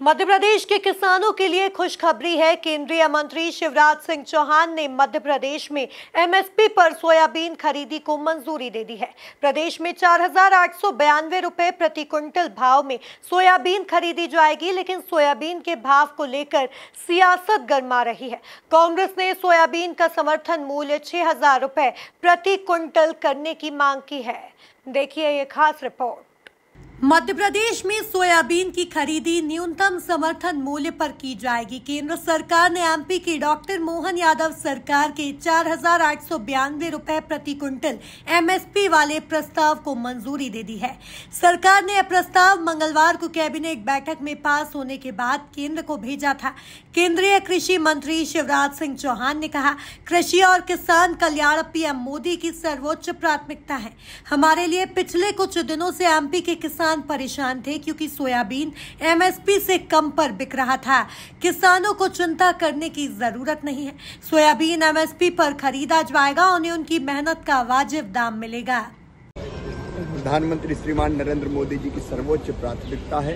मध्य प्रदेश के किसानों के लिए खुशखबरी है। केंद्रीय मंत्री शिवराज सिंह चौहान ने मध्य प्रदेश में एमएसपी पर सोयाबीन खरीदी को मंजूरी दे दी है। प्रदेश में 4,892 रुपए प्रति क्विंटल भाव में सोयाबीन खरीदी जाएगी, लेकिन सोयाबीन के भाव को लेकर सियासत गरमा रही है। कांग्रेस ने सोयाबीन का समर्थन मूल्य 6,000 रुपए प्रति क्विंटल करने की मांग की है। देखिए ये खास रिपोर्ट। मध्य प्रदेश में सोयाबीन की खरीदी न्यूनतम समर्थन मूल्य पर की जाएगी। केंद्र सरकार ने एमपी की डॉक्टर मोहन यादव सरकार के 4,892 रुपए प्रति क्विंटल एमएसपी वाले प्रस्ताव को मंजूरी दे दी है। सरकार ने यह प्रस्ताव मंगलवार को कैबिनेट बैठक में पास होने के बाद केंद्र को भेजा था। केंद्रीय कृषि मंत्री शिवराज सिंह चौहान ने कहा, कृषि और किसान कल्याण पीएम मोदी की सर्वोच्च प्राथमिकता है। हमारे लिए पिछले कुछ दिनों से एमपी के किसान परेशान थे क्योंकि सोयाबीन एमएसपी से कम पर बिक रहा था। किसानों को चिंता करने की जरूरत नहीं है। सोयाबीन एमएसपी पर खरीदा जाएगा, उन्हें उनकी मेहनत का वाजिब दाम मिलेगा। प्रधानमंत्री श्रीमान नरेंद्र मोदी जी की सर्वोच्च प्राथमिकता है।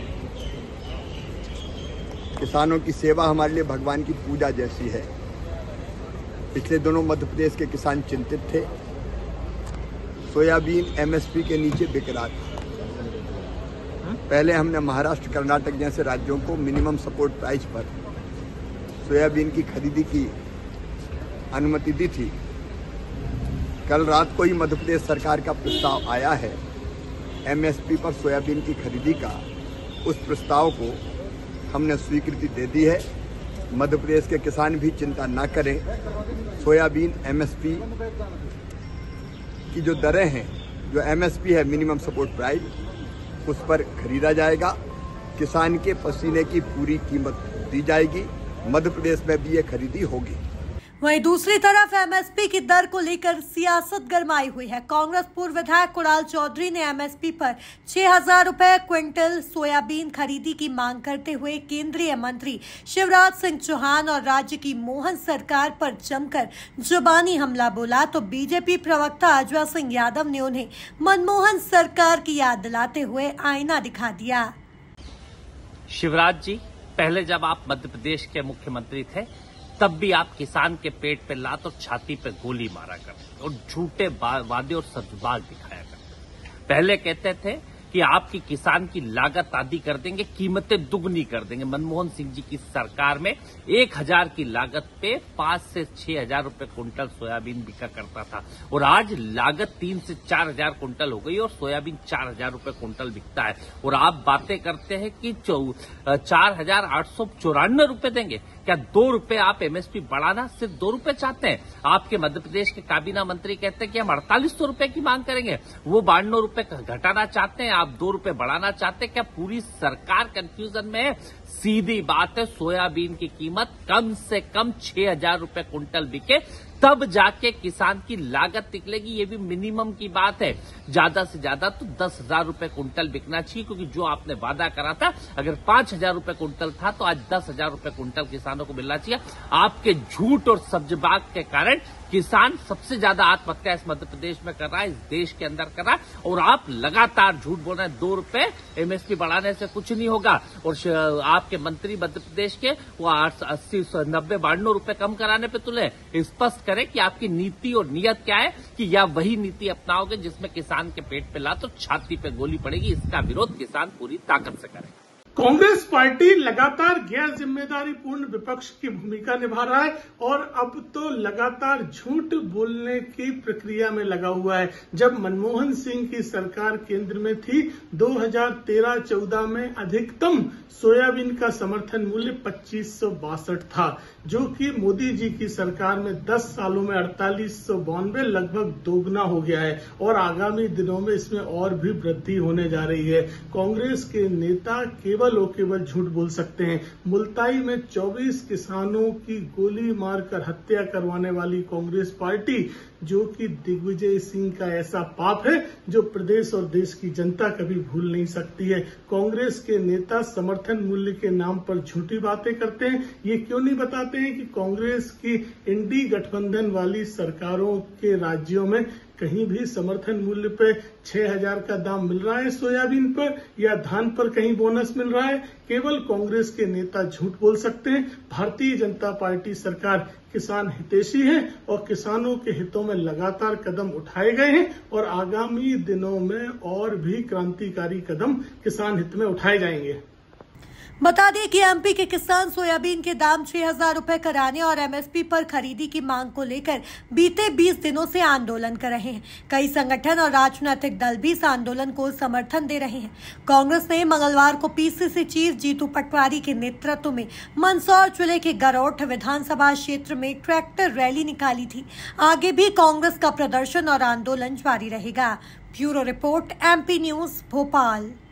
किसानों की सेवा हमारे लिए भगवान की पूजा जैसी है। पिछले दिनों मध्य प्रदेश के किसान चिंतित थे। सोयाबीन एमएसपी के नीचे बिक रहा था। पहले हमने महाराष्ट्र, कर्नाटक जैसे राज्यों को मिनिमम सपोर्ट प्राइस पर सोयाबीन की खरीदी की अनुमति दी थी। कल रात को ही मध्य प्रदेश सरकार का प्रस्ताव आया है एमएसपी पर सोयाबीन की खरीदी का। उस प्रस्ताव को हमने स्वीकृति दे दी है। मध्य प्रदेश के किसान भी चिंता न करें। सोयाबीन एमएसपी की जो दरें हैं, जो एमएसपी है मिनिमम सपोर्ट प्राइस, उस पर खरीदा जाएगा। किसान के पसीने की पूरी कीमत दी जाएगी। मध्य प्रदेश में भी ये खरीदी होगी। वहीं दूसरी तरफ एमएसपी की दर को लेकर सियासत गरमाई हुई है। कांग्रेस पूर्व विधायक कुणाल चौधरी ने एमएसपी पर 6,000 रुपए क्विंटल सोयाबीन खरीदी की मांग करते हुए केंद्रीय मंत्री शिवराज सिंह चौहान और राज्य की मोहन सरकार पर जमकर जुबानी हमला बोला, तो बीजेपी प्रवक्ता अजय सिंह यादव ने उन्हें मनमोहन सरकार की याद दिलाते हुए आईना दिखा दिया। शिवराज जी, पहले जब आप मध्य प्रदेश के मुख्यमंत्री थे तब भी आप किसान के पेट पे लात और छाती पे गोली मारा करते और झूठे वादे और सजबाग दिखाया करते। पहले कहते थे कि आपकी किसान की लागत आधी कर देंगे, कीमतें दुगनी कर देंगे। मनमोहन सिंह जी की सरकार में 1,000 की लागत पे 5 से 6,000 रुपए कुंटल सोयाबीन बिका करता था और आज लागत 3 से 4,000 कुंटल हो गई और सोयाबीन 4,000 रुपए कुंटल बिकता है। और आप बातें करते हैं कि 4,894 रुपए देंगे। क्या 2 रुपए आप एमएसपी बढ़ाना, सिर्फ 2 रुपए चाहते हैं? आपके मध्य प्रदेश के काबीना मंत्री कहते हैं कि हम 4,800 रुपए की मांग करेंगे, वो 92 रुपए घटाना चाहते हैं, आप 2 रुपए बढ़ाना चाहते हैं। क्या पूरी सरकार कंफ्यूजन में है? सीधी बात है, सोयाबीन की कीमत कम से कम 6,000 रुपए कुंटल बिके तब जाके किसान की लागत निकलेगी। ये भी मिनिमम की बात है। ज्यादा से ज्यादा तो 10,000 रुपए कुंटल बिकना चाहिए, क्योंकि जो आपने वादा करा था, अगर 5,000 रुपए कुंटल था तो आज 10,000 रुपए कुंटल किसानों को मिलना चाहिए। आपके झूठ और सब्जबाग के कारण किसान सबसे ज्यादा आत्महत्या इस मध्य प्रदेश में कर रहा है, इस देश के अंदर कर रहा है, और आप लगातार झूठ बोल रहे हैं। 2 रुपए एमएसपी बढ़ाने से कुछ नहीं होगा। और आपके मंत्री मध्य प्रदेश के वो 80, 90, 92 रुपए कम कराने पे तुले। स्पष्ट करें कि आपकी नीति और नियत क्या है, कि या वही नीति अपनाओगे जिसमें किसान के पेट पे लात और छाती पे गोली पड़ेगी। इसका विरोध किसान पूरी ताकत से करें। कांग्रेस पार्टी लगातार गैर जिम्मेदारीपूर्ण विपक्ष की भूमिका निभा रहा है और अब तो लगातार झूठ बोलने की प्रक्रिया में लगा हुआ है। जब मनमोहन सिंह की सरकार केंद्र में थी, 2013-14 में अधिकतम सोयाबीन का समर्थन मूल्य 2562 था, जो कि मोदी जी की सरकार में 10 सालों में 4892 लगभग दोगुना हो गया है और आगामी दिनों में इसमें और भी वृद्धि होने जा रही है। कांग्रेस के नेता केवल झूठ बोल सकते हैं। मुल्ताई में 24 किसानों की गोली मारकर हत्या करवाने वाली कांग्रेस पार्टी, जो कि दिग्विजय सिंह का ऐसा पाप है जो प्रदेश और देश की जनता कभी भूल नहीं सकती है। कांग्रेस के नेता समर्थन मूल्य के नाम पर झूठी बातें करते हैं। ये क्यों नहीं बताते हैं कि कांग्रेस की इंडी गठबंधन वाली सरकारों के राज्यों में कहीं भी समर्थन मूल्य पे 6,000 का दाम मिल रहा है सोयाबीन पर या धान पर कहीं बोनस मिल रहा है। केवल कांग्रेस के नेता झूठ बोल सकते हैं। भारतीय जनता पार्टी सरकार किसान हितैषी है और किसानों के हितों में लगातार कदम उठाए गए हैं और आगामी दिनों में और भी क्रांतिकारी कदम किसान हित में उठाए जाएंगे। बता दें कि एमपी के किसान सोयाबीन के दाम 6,000 रुपए कराने और एमएसपी पर खरीदी की मांग को लेकर बीते 20 दिनों से आंदोलन कर रहे हैं। कई संगठन और राजनीतिक दल भी इस आंदोलन को समर्थन दे रहे हैं। कांग्रेस ने मंगलवार को पीसीसी चीफ जीतू पटवारी के नेतृत्व में मंदसौर जिले के गरौठ विधानसभा क्षेत्र में ट्रैक्टर रैली निकाली थी। आगे भी कांग्रेस का प्रदर्शन और आंदोलन जारी रहेगा। Bureau report, MP news, Bhopal.